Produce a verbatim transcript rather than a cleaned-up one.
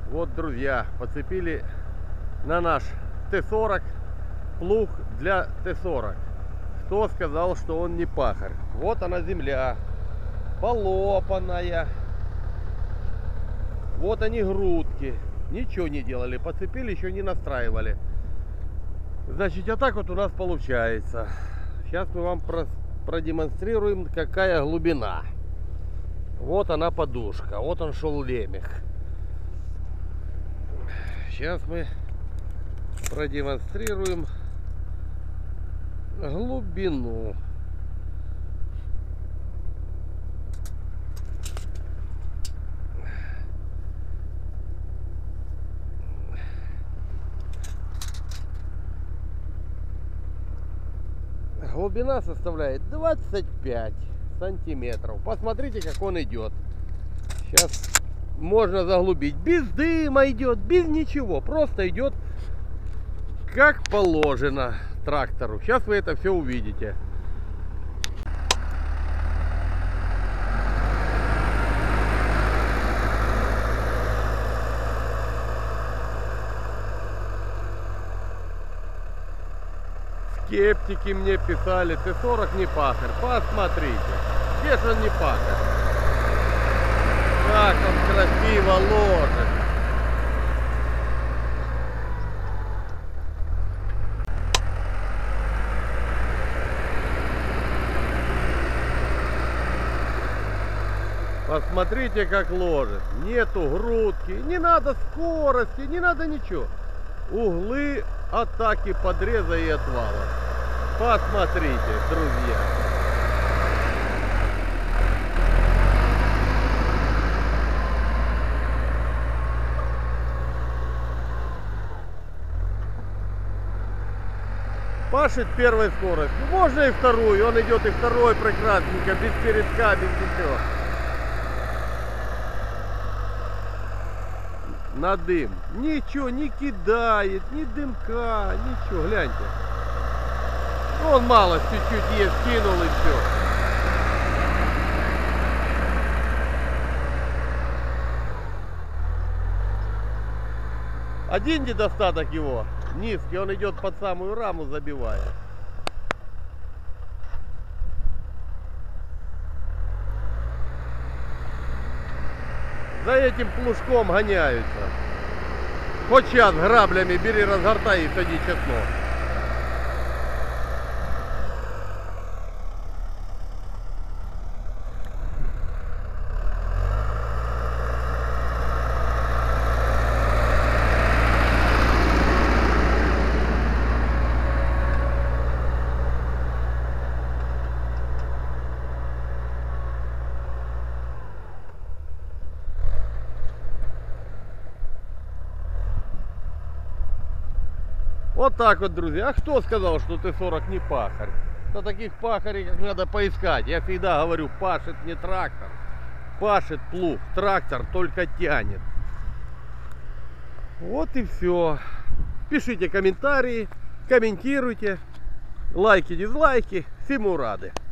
Вот, друзья, подцепили на наш Т сорок плуг для Т сорок. Кто сказал, что он не пахарь? Вот она земля, полопанная. Вот они грудки. Ничего не делали, подцепили, еще не настраивали. Значит, а так вот у нас получается. Сейчас мы вам продемонстрируем, какая глубина. Вот она подушка, вот он шел лемех. Сейчас мы продемонстрируем глубину. Глубина составляет двадцать пять сантиметров. Посмотрите, как он идет. Сейчас можно заглубить. Без дыма идет, без ничего. Просто идет как положено трактору. Сейчас вы это все увидите. Скептики мне писали: Т сорок не пахарь. Посмотрите, где же он не пахарь? Как он красиво ложит. Посмотрите, как ложит. Нету грудки, не надо скорости, не надо ничего. Углы атаки, подреза и отвала. Посмотрите, друзья. Пашет первой скоростью. Можно и вторую. Он идет и второй прекрасненько, без передка, без ничего. На дым. Ничего не кидает, ни дымка, ничего. Гляньте. Он мало чуть-чуть есть, кинул и все. Один недостаток его низкий, он идет под самую раму, забивая. За этим плужком гоняются. Хоть сейчас граблями бери, разгортай и сади чеснок. Вот так вот, друзья. А кто сказал, что Т сорок не пахарь? На таких пахарей как надо поискать. Я всегда говорю, пашет не трактор. Пашет плуг. Трактор только тянет. Вот и все. Пишите комментарии, комментируйте. Лайки, дизлайки. Всему рады.